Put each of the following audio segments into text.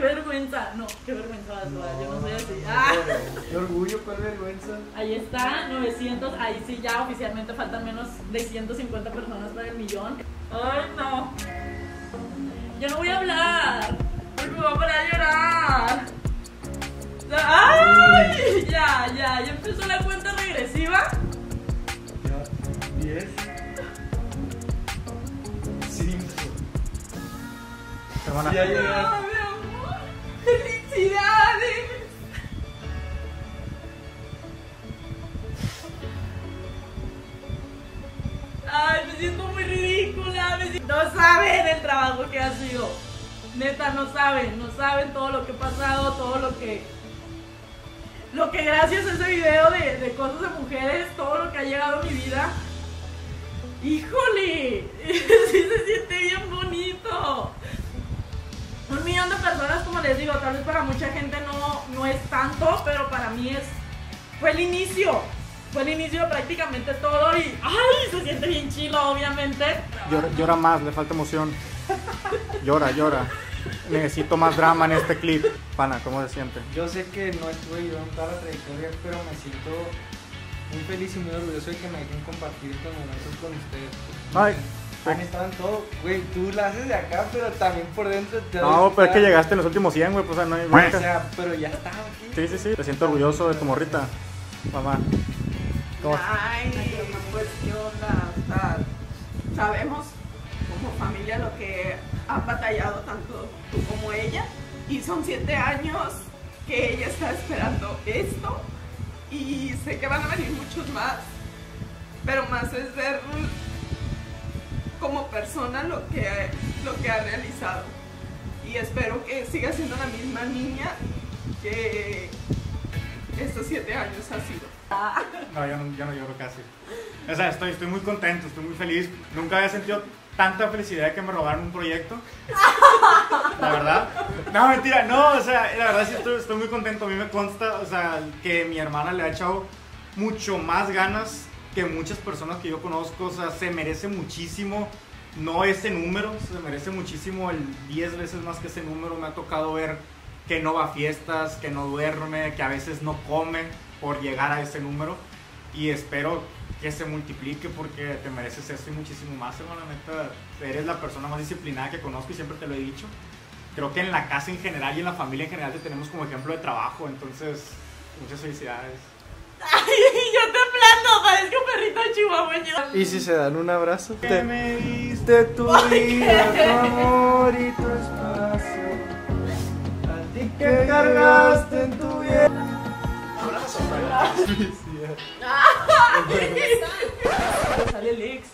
vergüenza. No, qué vergüenza vas a dar, yo no soy así. Qué orgullo, cuál vergüenza. Ahí está, 900, ahí sí ya oficialmente faltan menos de 150 personas para el millón. Ay, no. Ya no voy a hablar, porque me voy a parar a llorar. ¡Ay! Ya empezó la cuenta regresiva. Ya, 10, 5. Hermana. Ya llegaste. ¡Ay, mi amor! ¡Felicidades! Ay, me siento muy ridícula. No saben el trabajo que ha sido. Neta, no saben todo lo que he pasado, todo lo que gracias a ese video de cosas de mujeres, todo lo que ha llegado a mi vida. ¡Híjole! Sí se siente bien bonito. 1 millón de personas, como les digo, tal vez para mucha gente no es tanto, pero para mí fue el inicio. Fue el inicio de prácticamente todo y ¡ay! Se siente bien chilo, obviamente. Llora más, le falta emoción. Llora. Necesito más drama en este clip. Pana, ¿cómo se siente? Yo sé que no estuve yo en toda la trayectoria, pero me siento muy feliz y muy orgulloso de que me dejen compartir estos momentos con ustedes. Ay. Han estado en todo, güey, tú la haces de acá, pero también por dentro te No, pero es que llegaste en los últimos 100, güey, pues no hay O bronca. sea, pero ya estaba aquí. Sí. Te siento orgulloso de tu morrita, mamá. ¿Cómo? Ay, pues qué onda, o sea, sabemos como familia lo que han batallado tanto tú como ella y son 7 años que ella está esperando esto y sé que van a venir muchos más, pero más es ver como persona lo que ha realizado y espero que siga siendo la misma niña que estos 7 años ha sido. No, yo no lloro casi. O sea, estoy muy contento, estoy muy feliz. Nunca había sentido tanta felicidad de que me robaron un proyecto. La verdad. No, mentira, no, o sea, la verdad sí estoy muy contento. A mí me consta, o sea, que mi hermana le ha echado mucho más ganas que muchas personas que yo conozco. O sea, se merece muchísimo, no ese número, se merece muchísimo el 10 veces más que ese número. Me ha tocado ver que no va a fiestas, que no duerme, que a veces no come por llegar a ese número y espero que se multiplique porque te mereces esto y muchísimo más, hermano. Neta, eres la persona más disciplinada que conozco y siempre te lo he dicho. Creo que en la casa en general y en la familia en general te tenemos como ejemplo de trabajo, entonces muchas felicidades. Ay, yo temblando, parezco perrito chihuahueño. ¿Y si se dan un abrazo? Te me diste tu vida, tu amor y tu espacio, a ti que cargaste en tu vida. Sale el ex.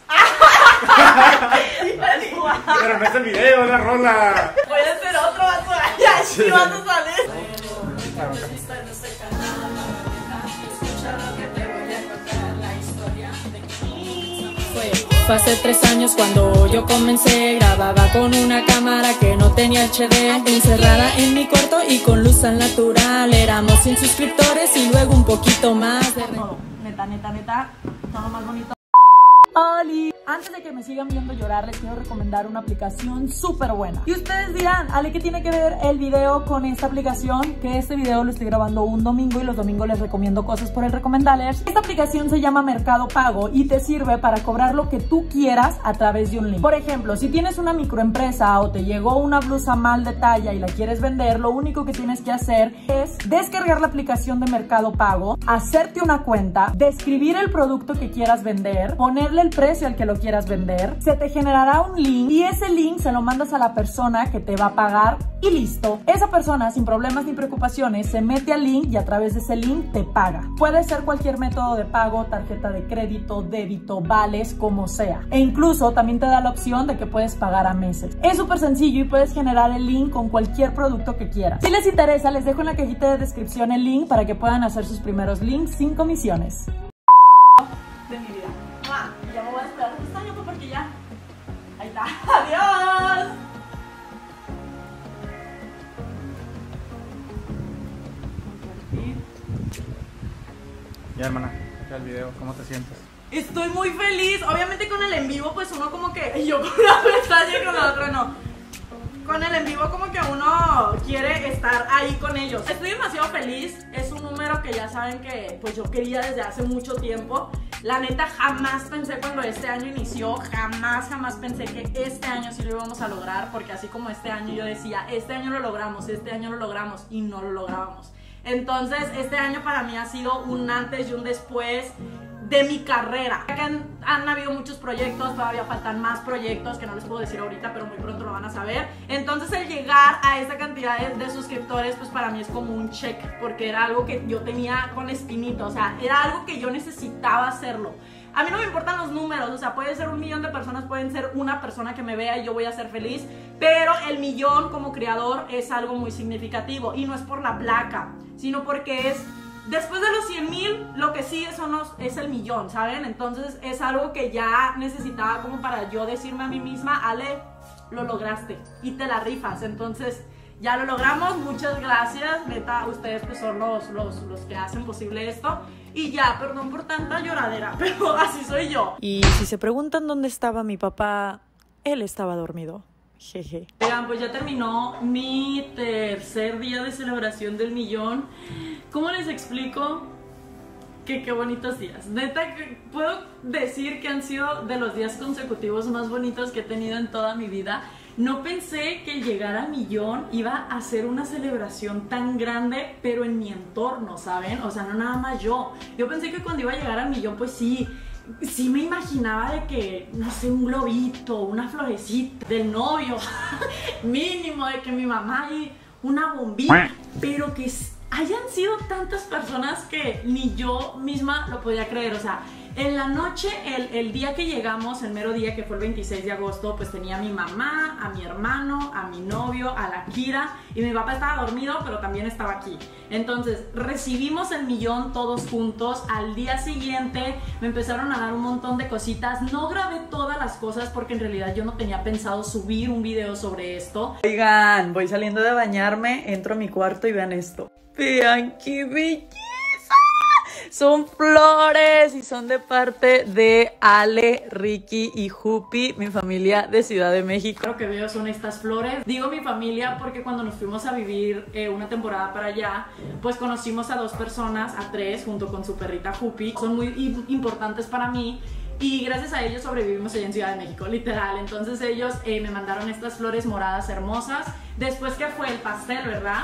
Pero no es el video, es la rola. Voy a hacer otro vaso. Ya, sí vas a salir. Fue hace 3 años cuando yo comencé, grababa con una cámara que no tenía HD, encerrada en mi cuarto y con luz al natural, éramos 100 suscriptores y luego un poquito más de... No, neta, todo lo más bonito. ¡Oli! Antes de que me sigan viendo llorar, les quiero recomendar una aplicación súper buena. Y ustedes dirán, Ale, ¿qué tiene que ver el video con esta aplicación? Que este video lo estoy grabando un domingo y los domingos les recomiendo cosas por el recomendarles. Esta aplicación se llama Mercado Pago y te sirve para cobrar lo que tú quieras a través de un link. Por ejemplo, si tienes una microempresa o te llegó una blusa mal de talla y la quieres vender, lo único que tienes que hacer es descargar la aplicación de Mercado Pago, hacerte una cuenta, describir el producto que quieras vender, ponerle el precio al que lo quieras vender, se te generará un link y ese link se lo mandas a la persona que te va a pagar y listo. Esa persona sin problemas ni preocupaciones se mete al link y a través de ese link te paga. Puede ser cualquier método de pago, tarjeta de crédito, débito, vales, como sea. E incluso también te da la opción de que puedes pagar a meses. Es súper sencillo y puedes generar el link con cualquier producto que quieras. Si les interesa, les dejo en la cajita de descripción el link para que puedan hacer sus primeros links sin comisiones. De mi vida. Ya me voy a esperar un año porque ya. Ahí está. Adiós. Ya, hermana, ya el video, ¿cómo te sientes? Estoy muy feliz. Obviamente con el en vivo, pues uno como que yo con una pestaña y con la otra no. con el en vivo como que uno quiere estar ahí con ellos. Estoy demasiado feliz, es un número que ya saben que pues yo quería desde hace mucho tiempo. La neta jamás pensé cuando este año inició, jamás pensé que este año sí lo íbamos a lograr, porque así como este año yo decía, este año lo logramos, este año lo logramos y no lo lográbamos. Entonces este año para mí ha sido un antes y un después de mi carrera. Han habido muchos proyectos, todavía faltan más proyectos que no les puedo decir ahorita, pero muy pronto lo van a saber. Entonces el llegar a esta cantidad de suscriptores, pues para mí es como un check, porque era algo que yo tenía con espinito, o sea, era algo que yo necesitaba hacerlo. A mí no me importan los números, o sea, puede ser 1 millón de personas, pueden ser una persona que me vea y yo voy a ser feliz, pero el millón como creador es algo muy significativo, y no es por la placa, sino porque es... Después de los 100,000, lo que sí es el millón, ¿saben? Entonces es algo que ya necesitaba como para yo decirme a mí misma, Ale, lo lograste y te la rifas. Entonces ya lo logramos, muchas gracias, neta, ustedes pues son los que hacen posible esto. Y ya, perdón por tanta lloradera, pero así soy yo. Y si se preguntan dónde estaba mi papá, él estaba dormido. Jeje. Oigan, pues ya terminó mi tercer día de celebración del millón. ¿Cómo les explico? Qué bonitos días. Neta, puedo decir que han sido de los días consecutivos más bonitos que he tenido en toda mi vida. No pensé que llegar al millón iba a ser una celebración tan grande, pero en mi entorno, ¿saben? O sea, no nada más yo. Yo pensé que cuando iba a llegar al millón, pues sí me imaginaba de que, no sé, un globito, una florecita del novio, mínimo, de que mi mamá y una bombilla, pero que hayan sido tantas personas que ni yo misma lo podía creer. O sea, en la noche, el día que llegamos, el mero día que fue el 26 de agosto, pues tenía a mi mamá, a mi hermano, a mi novio, a la Kira, y mi papá estaba dormido, pero también estaba aquí. Entonces, recibimos el millón todos juntos. Al día siguiente me empezaron a dar un montón de cositas. No grabé todas las cosas porque en realidad yo no tenía pensado subir un video sobre esto. Oigan, voy saliendo de bañarme, entro a mi cuarto y vean esto. Vean qué belleza. Son flores y son de parte de Ale, Ricky y Jupi, mi familia de Ciudad de México. Lo que veo son estas flores. Digo mi familia porque cuando nos fuimos a vivir una temporada para allá, pues conocimos a 2 personas, a 3, junto con su perrita Jupi. Son muy importantes para mí. Y gracias a ellos sobrevivimos allá en Ciudad de México, literal. Entonces ellos me mandaron estas flores moradas hermosas. Después que fue el pastel, ¿verdad?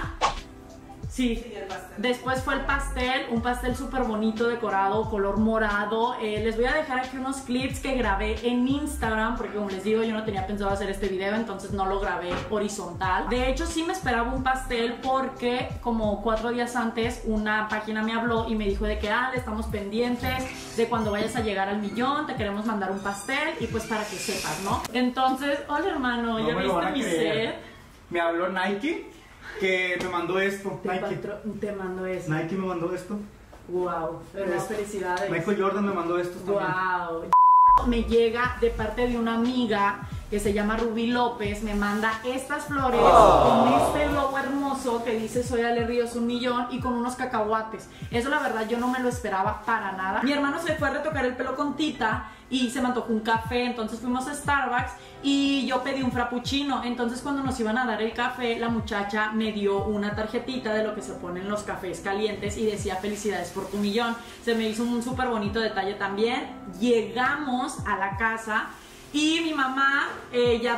Sí, después fue el pastel, un pastel súper bonito, decorado, color morado. Les voy a dejar aquí unos clips que grabé en Instagram, porque como les digo, yo no tenía pensado hacer este video, entonces no lo grabé horizontal. De hecho, sí me esperaba un pastel porque como 4 días antes una página me habló y me dijo de que, estamos pendientes de cuando vayas a llegar al millón, te queremos mandar un pastel y pues para que sepas, ¿no? Entonces, hola hermano, ¿ya viste mi set? Me habló Nike. Que me mandó esto. Te mandó esto. Nike me mandó esto. Wow, felicidades. Michael Jordan me mandó esto también. Wow. Me llega de parte de una amiga que se llama Rubí López, me manda estas flores con este globo hermoso que dice soy Ale Ríos 1 millón y con unos cacahuates. Eso la verdad yo no me lo esperaba para nada. Mi hermano se fue a retocar el pelo con Tita y se me antojó un café, entonces fuimos a Starbucks y yo pedí un frappuccino. Entonces cuando nos iban a dar el café, la muchacha me dio una tarjetita de lo que se pone en los cafés calientes y decía felicidades por tu millón. Se me hizo un súper bonito detalle también. Llegamos a la casa y mi mamá ya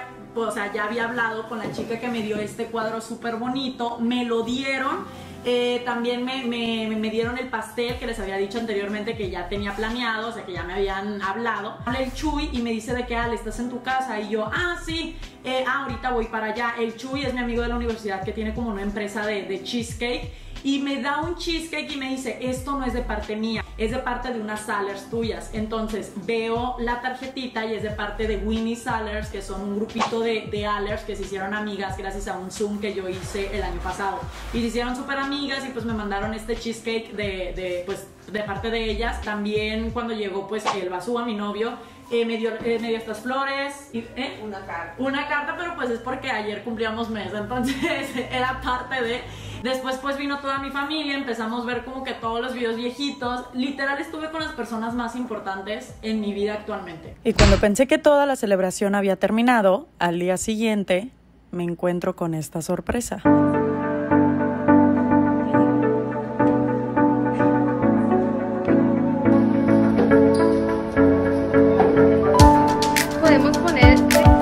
había hablado con la chica que me dio este cuadro súper bonito, me lo dieron. También me dieron el pastel que les había dicho anteriormente que ya tenía planeado, o sea que ya me habían hablado. Habla el Chuy y me dice de que Ale, ¿estás en tu casa? Y yo, sí, ahorita voy para allá. El Chuy es mi amigo de la universidad que tiene como una empresa de cheesecake. Y me da un cheesecake y me dice, esto no es de parte mía, es de parte de unas Salers tuyas. Entonces veo la tarjetita y es de parte de Winnie Salers, que son un grupito de Allers que se hicieron amigas gracias a un Zoom que yo hice el año pasado. Y se hicieron súper amigas y pues me mandaron este cheesecake de parte de ellas. También cuando llegó pues el Basúa, mi novio, me dio estas flores y, una carta, pero pues es porque ayer cumplíamos mes, entonces era parte de... Después pues vino toda mi familia, empezamos a ver como que todos los videos viejitos. Literal estuve con las personas más importantes en mi vida actualmente. Y cuando pensé que toda la celebración había terminado, al día siguiente me encuentro con esta sorpresa. Podemos poner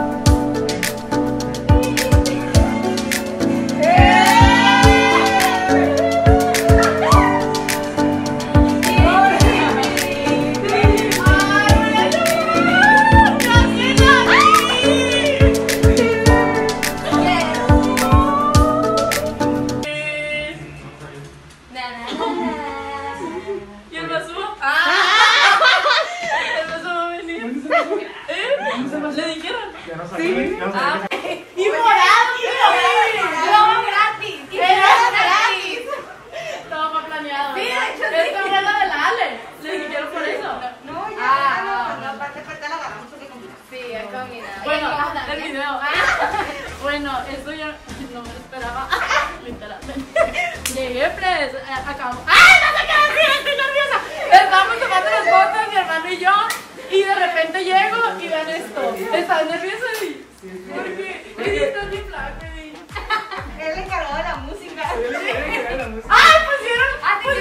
Bueno, esto yo no me lo esperaba, literalmente. Llegué, pues, acabo. ¡Ay, no sé qué decir! ¡Estoy nerviosa! Estábamos tomando las fotos, mi hermano y yo, y de repente llego y vean esto. ¿Estás nerviosa, Eddie? ¿Por qué? Eddie, estás bien flaca, Eddie. él le encargó de la música. ¡Ay, pusieron!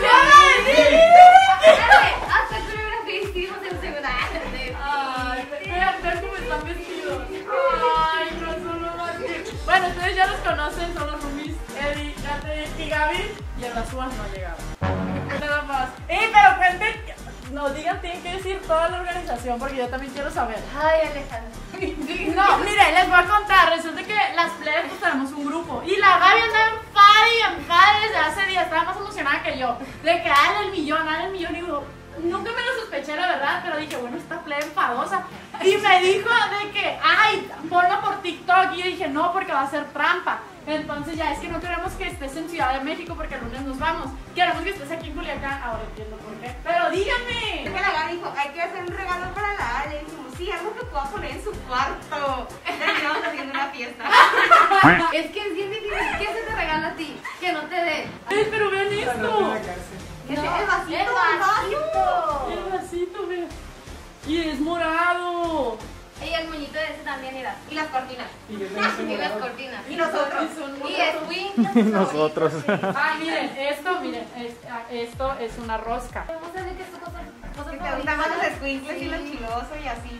Hasta coreografía hicimos en secundaria. Ay, vean cómo están vestidos. Ay, no son unos. Bueno, ustedes ya los conocen, son los roomies, Eddie, Kate y Gaby. Y el Basúas no ha llegado. Nada más. Pero cuenten, no digan, tienen que decir toda la organización porque yo también quiero saber. Ay, Alejandra. No, mire, les voy a contar. Resulta que las plebes pues tenemos un grupo. Y la Gaby anda enfadada desde hace días. Estaba más emocionada que yo. De que hagan el millón. Y digo, nunca me lo sospeché, la verdad. Pero dije, bueno, esta plebe enfadosa. Y me dijo de que, ay, ponlo por TikTok. Y yo dije, no, porque va a ser trampa. Entonces ya es que no queremos que estés en Ciudad de México porque el lunes nos vamos. Queremos que estés aquí en Culiacán. Ahora entiendo por qué. Pero díganme. Es que la Gaby dijo, hay que hacer un regalo para la Ale. Y dijimos, sí, algo que pueda poner en su cuarto. Terminamos haciendo una fiesta. Es que es bien difícil. ¿Qué se te regala a ti? Que no te dé. Pero vean esto. El vasito. El vasito, vean. Y es morado. Y el moñito de ese también era. Y las cortinas. Y yo también Y las soy cortinas. Y nosotros. Y es Win. Nosotros. Ay, miren, esto es una rosca. Vamos a ver qué es tu cosa. Que te gustan más los squinkles y los chilosos y así.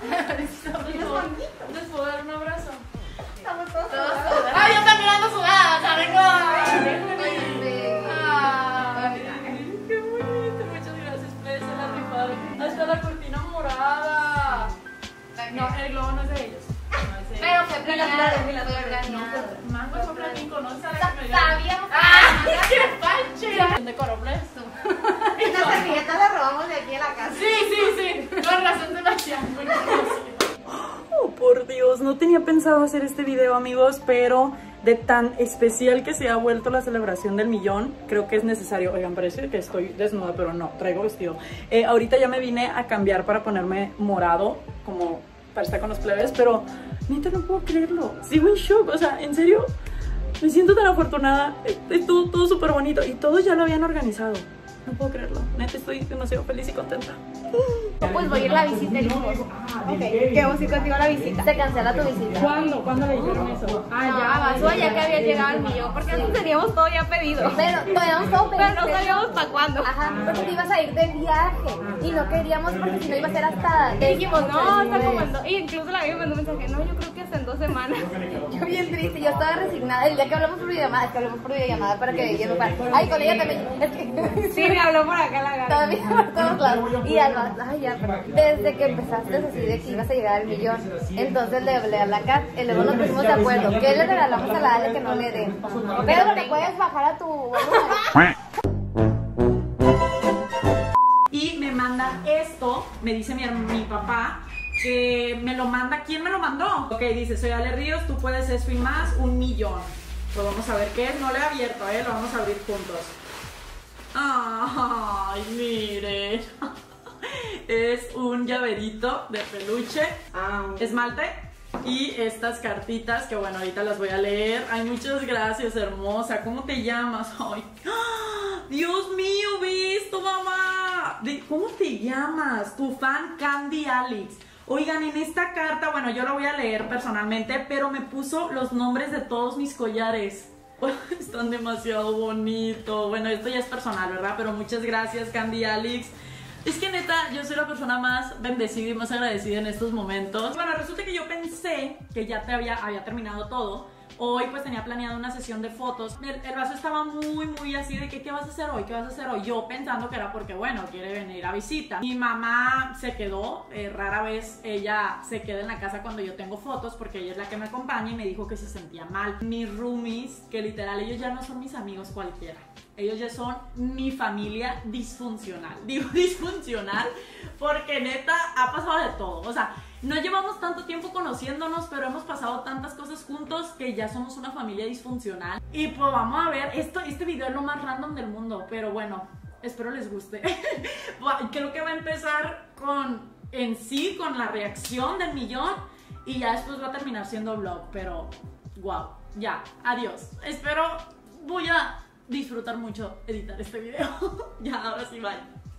¿Les puedo dar un abrazo? Estamos todos Ay, yo también ando sudada, ¿saben? Ay, qué bonito. Muchas gracias, Play, se la rifaron. Hasta la cortina morada. No, el globo no es de ellos. No es de Pero ellos. fue planeado. Mango fue platín, ¿conoces a la que me dio? Sabíamos. ¡Ah! ¡Qué panche! De Corobles. Esta servilleta la robamos de aquí a la casa. Sí. Con razón se me hacía muy conocido. Oh, por Dios, no tenía pensado hacer este video, amigos, pero de tan especial que se ha vuelto la celebración del millón, creo que es necesario. Oigan, parece que estoy desnuda, pero no, traigo vestido. Ahorita ya me vine a cambiar para ponerme morado, como para estar con los plebes, pero neta no puedo creerlo. Sigo en shock, o sea, en serio, me siento tan afortunada. Estuvo todo súper bonito y todos ya lo habían organizado. No puedo creerlo, neta estoy demasiado feliz y contenta. Pues voy a ir a la visita el lunes. ¿Qué vos sí contigo la visita? Se cancela tu visita. ¿Cuándo le dijeron eso? Basúa ya que había llegado al millón. Porque nosotros teníamos todo ya pedido. Pero todavía no estamos Pero no sabíamos para cuándo. Ajá, porque te ibas a ir de viaje. Y no queríamos porque si no iba a ser hasta. Dijimos, no, hasta como en dos. Y incluso la Gaby me mandó un mensaje, no, yo creo que hasta en 2 semanas. Yo bien triste, yo estaba resignada. El día que hablamos por videollamada, para que ella me pare. Ay, con ella también. Es que. Sí, me habló por acá la Gaby. Todavía por todos lados. Y además, ay, ya, desde que empezaste así de que ibas a llegar al millón, entonces le hablé a la Kat, y luego nos pusimos de acuerdo. ¿Qué le regalamos a la Ale que no le den? Pero le puedes bajar a tu volumen. Y me mandan esto, me dice mi papá, que me lo manda. ¿Quién me lo mandó? Ok, dice, soy Ale Ríos, tú puedes esto y más, 1 millón. Pues vamos a ver qué es, no lo he abierto, lo vamos a abrir juntos. Ay, miren. Es un llaverito de peluche, esmalte y estas cartitas que bueno, ahorita las voy a leer. Ay, muchas gracias, hermosa. ¿Cómo te llamas? Ay, Dios mío, ve esto, mamá. ¿Cómo te llamas? Tu fan Candy Alex. Oigan, en esta carta, bueno, yo la voy a leer personalmente, pero me puso los nombres de todos mis collares. Están demasiado bonitos. Bueno, esto ya es personal, ¿verdad? Pero muchas gracias, Candy Alex. Es que neta, yo soy la persona más bendecida y más agradecida en estos momentos. Bueno, resulta que yo pensé que ya había terminado todo. Hoy pues tenía planeado una sesión de fotos. El vaso estaba muy así de que ¿qué vas a hacer hoy? ¿Qué vas a hacer hoy? Yo pensando que era porque, bueno, quiere venir a visita. Mi mamá se quedó, rara vez ella se queda en la casa cuando yo tengo fotos porque ella es la que me acompaña y me dijo que se sentía mal. Mis roomies, que literal ellos ya no son mis amigos cualquiera. Ellos ya son mi familia disfuncional. Digo disfuncional porque neta ha pasado de todo. O sea, no llevamos tanto tiempo conociéndonos, pero hemos pasado tantas cosas juntos que ya somos una familia disfuncional. Y pues vamos a ver, este video es lo más random del mundo, pero bueno, espero les guste. Creo que va a empezar con la reacción del millón y ya después va a terminar siendo vlog, pero wow, ya, adiós. Voy a disfrutar mucho editar este video. Ya, ahora sí, bye.